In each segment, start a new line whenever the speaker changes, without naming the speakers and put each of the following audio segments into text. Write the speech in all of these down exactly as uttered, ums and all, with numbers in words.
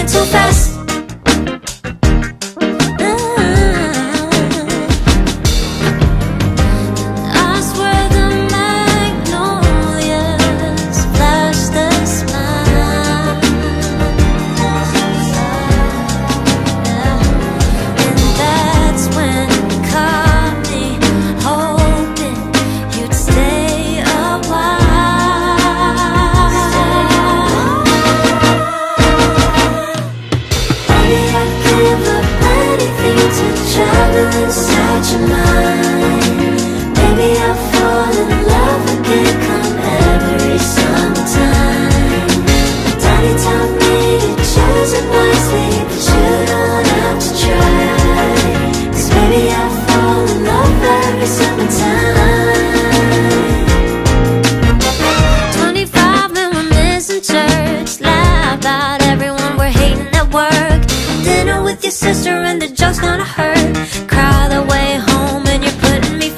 moving too fast. Inside your mind, maybe I'll fall in love again come every summertime. Daddy taught me to choose it wisely, but you don't have to try. 'Cause maybe I'll fall in love every summertime. Twenty-five and we're missing church. Laugh about everyone we're hating at work. Dinner with your sister and the joke's gonna hurt. Cry the way home and you're putting me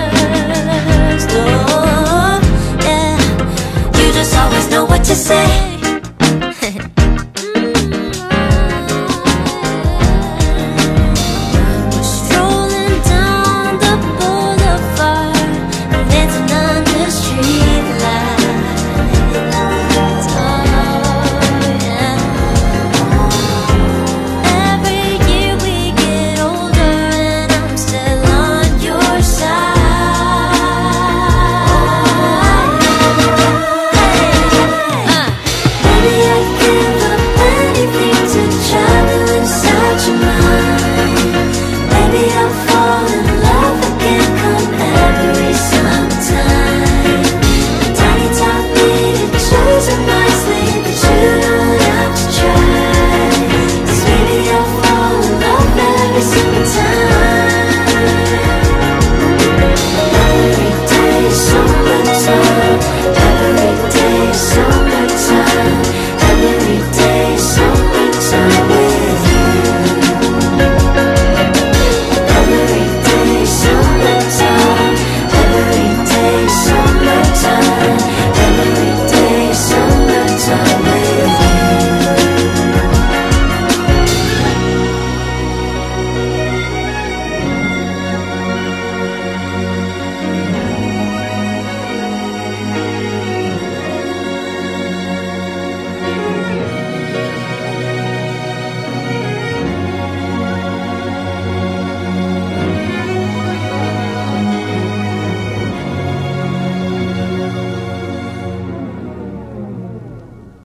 first. Oh, yeah. You just always know what to say.